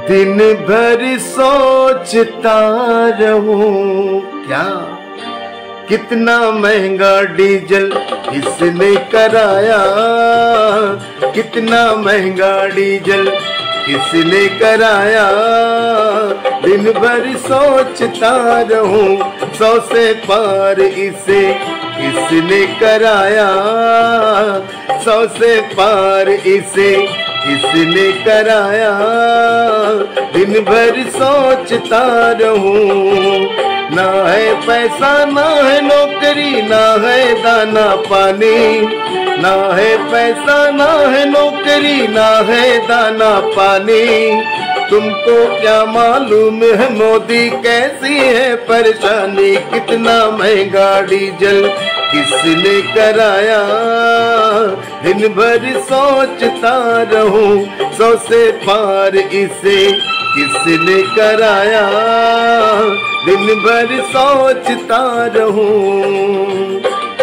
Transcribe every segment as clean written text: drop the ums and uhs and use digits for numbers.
दिन भर सोचता रहूं क्या कितना महंगा डीजल किसने कराया, कितना महंगा डीजल किसने कराया। दिन भर सोचता रहूं 100 से पार इसे किसने कराया, 100 से पार इसे किसने कराया। दिन भर सोचता रहूं, ना है पैसा ना है नौकरी ना है दाना पानी, ना है पैसा ना है नौकरी ना है दाना पानी। तुमको क्या मालूम है मोदी कैसी है परेशानी, कितना महंगा डीजल किसने कराया। दिन भर सोचता रहूं 100 से पार इसे किसने कराया। दिन भर सोचता रहूं।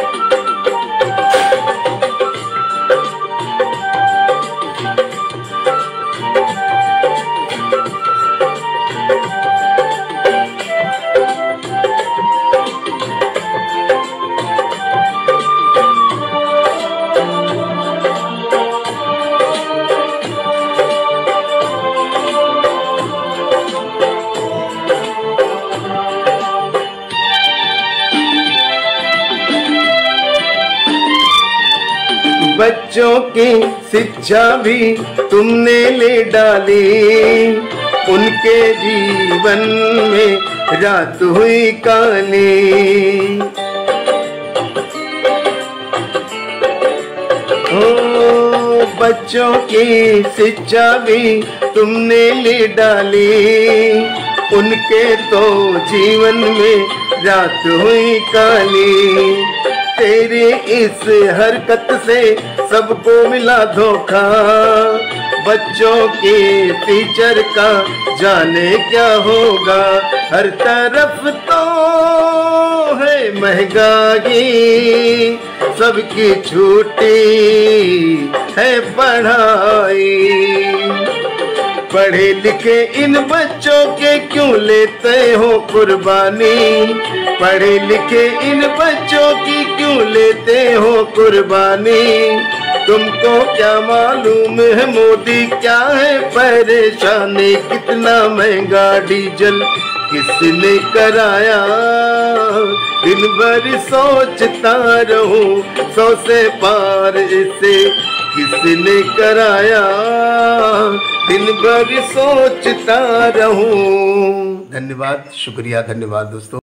बच्चों की शिक्षा भी तुमने ले डाली, उनके जीवन में रात हुई काली। ओ बच्चों की शिक्षा भी तुमने ले डाली, उनके तो जीवन में रात हुई काली। तेरी इस हरकत से सबको मिला धोखा, बच्चों के टीचर का जाने क्या होगा। हर तरफ तो है महंगाई, सबकी छूटी है पढ़ाई। पढ़े लिखे इन बच्चों के क्यों लेते हो कुर्बानी, पढ़े लिखे इन बच्चों की क्यों लेते हो कुर्बानी। तुमको क्या मालूम है मोदी क्या है परेशानी, कितना महंगा डीजल किसने कराया। दिन भर सोचता रहूं 100 से पार इसे किसने कराया। दिन भर सोचता रहूं। धन्यवाद, शुक्रिया, धन्यवाद दोस्तों।